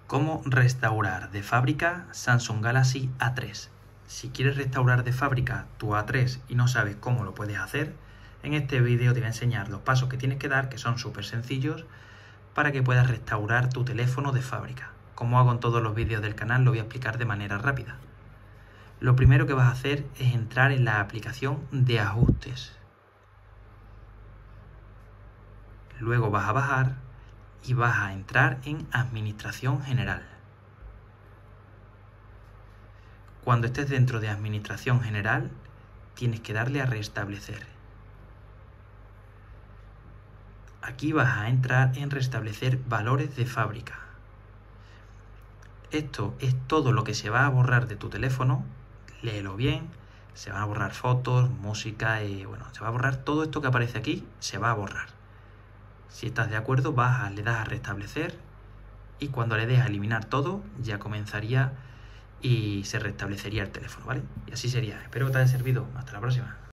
¿Cómo restaurar de fábrica Samsung Galaxy A3? Si quieres restaurar de fábrica tu A3 y no sabes cómo lo puedes hacer, en este vídeo te voy a enseñar los pasos que tienes que dar, que son súper sencillos, para que puedas restaurar tu teléfono de fábrica. Como hago en todos los vídeos del canal, lo voy a explicar de manera rápida. Lo primero que vas a hacer es entrar en la aplicación de ajustes. Luego vas a bajar y vas a entrar en Administración General. Cuando estés dentro de Administración General, tienes que darle a Restablecer. Aquí vas a entrar en Restablecer valores de fábrica. Esto es todo lo que se va a borrar de tu teléfono. Léelo bien. Se van a borrar fotos, música, se va a borrar todo esto que aparece aquí, se va a borrar. Si estás de acuerdo, le das a restablecer y cuando le des a eliminar todo, ya comenzaría y se restablecería el teléfono, ¿vale? Y así sería. Espero que te haya servido. Hasta la próxima.